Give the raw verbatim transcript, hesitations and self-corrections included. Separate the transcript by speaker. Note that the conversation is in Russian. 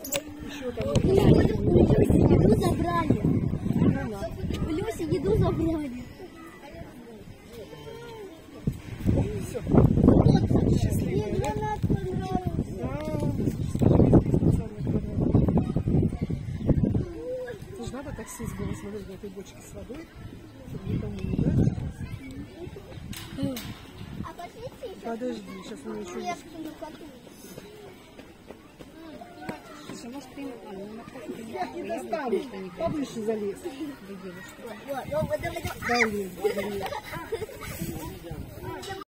Speaker 1: Еще там.
Speaker 2: У Люси еду забрали. У Люси еду забрали.
Speaker 1: Все.
Speaker 2: Мне
Speaker 1: Счастливая, да?
Speaker 2: гранат понравился.
Speaker 1: Это же надо таксист было смотреть на этой бочке с водой, чтобы никому не дать.
Speaker 2: А пошлите еще?
Speaker 1: Подожди, сейчас мы еще...
Speaker 2: Флешки на коту.
Speaker 1: Я не достану, повыше залез.
Speaker 2: Вот, вот, вот, вот, вот.
Speaker 1: Дай лезь, дай лезь.